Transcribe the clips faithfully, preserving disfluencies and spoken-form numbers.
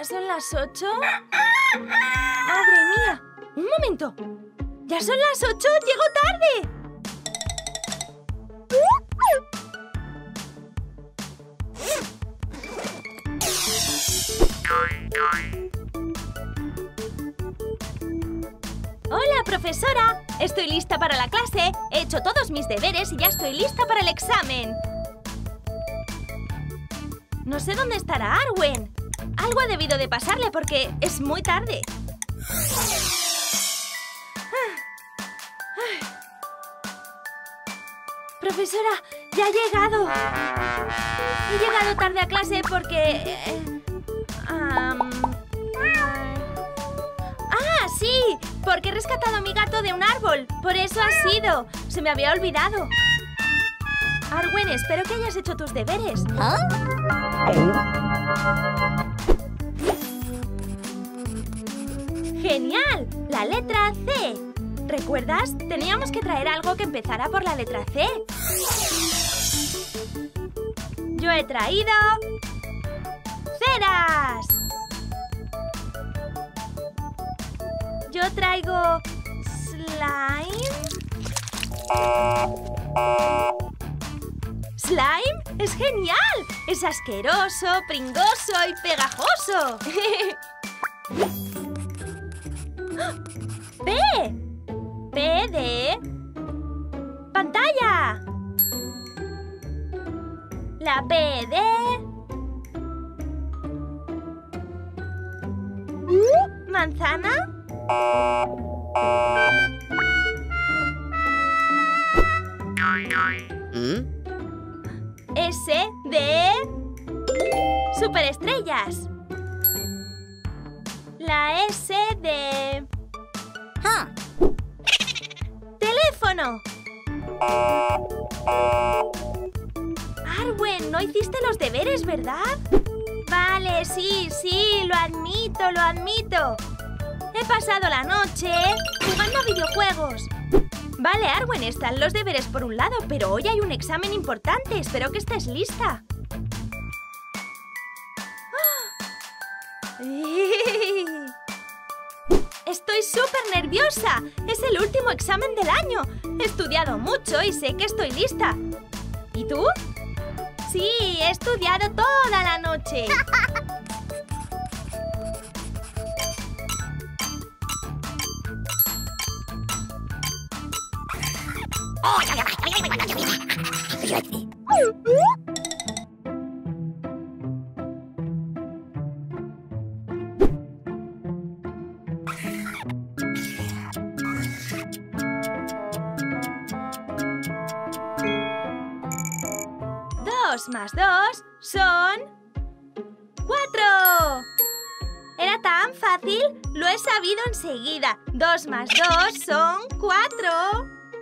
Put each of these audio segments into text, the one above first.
son las ocho? ¡Madre mía! ¡Un momento! ¡Ya son las ocho! ¡Llego tarde! ¡Hola, profesora! Estoy lista para la clase. He hecho todos mis deberes y ya estoy lista para el examen. No sé dónde estará Arwen. Algo ha debido de pasarle porque es muy tarde. Profesora, ya he llegado. He llegado tarde a clase porque... Eh, um, ¡Ah, sí! Porque he rescatado a mi gato de un árbol. Por eso ha sido. Se me había olvidado. Arwen, espero que hayas hecho tus deberes. ¿Ah? ¡Genial! La letra C. ¿Recuerdas? Teníamos que traer algo que empezara por la letra C. Yo he traído... ceras. Yo traigo... slime. ¿Slime? ¡Es genial! Es asqueroso, pringoso y pegajoso. ¡P! P de... ¡pantalla! La P de... ¿manzana? ¿Mm? S de... superestrellas. La S de... ¿Ah? ¡teléfono! Arwen, no hiciste los deberes, ¿verdad? Vale, sí, sí, lo admito, lo admito. He pasado la noche jugando a videojuegos. Vale, Arwen, están los deberes por un lado, pero hoy hay un examen importante. Espero que estés lista. Estoy súper nerviosa. Es el último examen del año. He estudiado mucho y sé que estoy lista. ¿Y tú? Sí, he estudiado toda la noche. Dos más dos son... ¡cuatro! ¿Era tan fácil? Lo he sabido enseguida. Dos más dos son cuatro.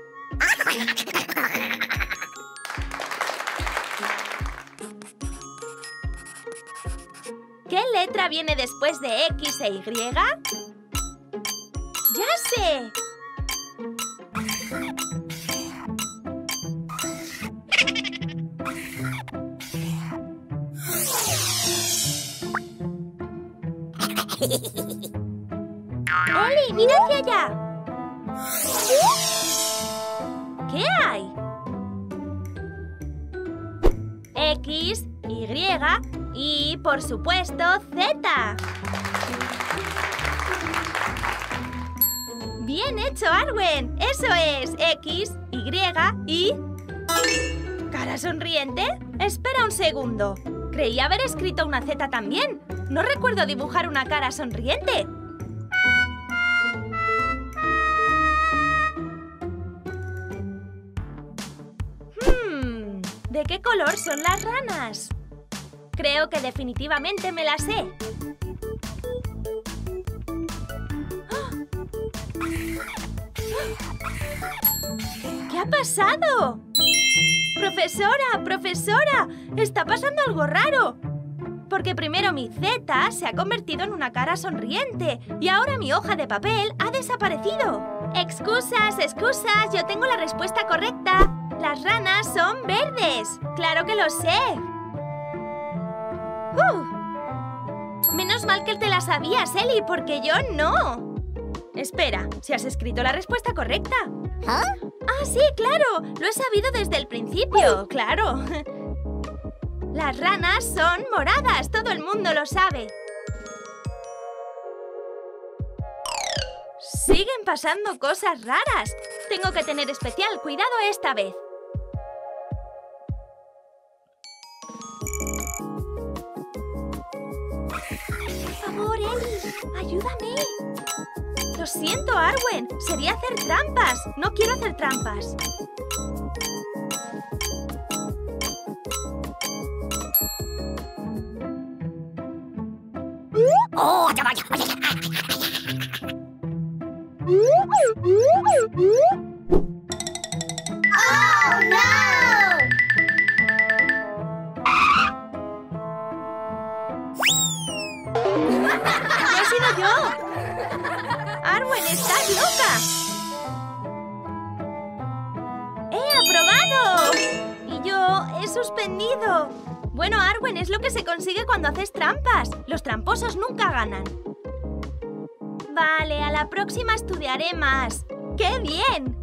¿Qué letra viene después de X e Y? ¡Ya sé! ¡Oli, mira hacia allá! ¿Qué hay? X, Y y, por supuesto, Z. ¡Bien hecho, Arwen! Eso es X, Y y... ¿cara sonriente? Espera un segundo. Creí haber escrito una Z también. No recuerdo dibujar una cara sonriente. Hmm, ¿de qué color son las ranas? Creo que definitivamente me las sé. ¿Qué ha pasado? ¡Profesora! ¡Profesora! ¡Está pasando algo raro! Porque primero mi Z se ha convertido en una cara sonriente y ahora mi hoja de papel ha desaparecido. ¡Excusas, excusas! Yo tengo la respuesta correcta. Las ranas son verdes. ¡Claro que lo sé! Uh. Menos Menos mal que te la sabías, Ellie, porque yo no. Espera, ¿si has escrito la respuesta correcta? ¿Ah? Ah, sí, claro. Lo he sabido desde el principio, claro. Las ranas son moradas, todo el mundo lo sabe. Siguen pasando cosas raras. Tengo que tener especial cuidado esta vez. Por favor, Ellie, ayúdame. Lo siento, Arwen. Sería hacer trampas. No quiero hacer trampas. ¡Oh! ¡Oh, no! ¡No he sido yo! ¡Arwen, estás loca! ¡He aprobado! Y yo he suspendido. Bueno, Arwen, es lo que se consigue cuando haces trampas. Los tramposos nunca ganan. Vale, a la próxima estudiaré más. ¡Qué bien!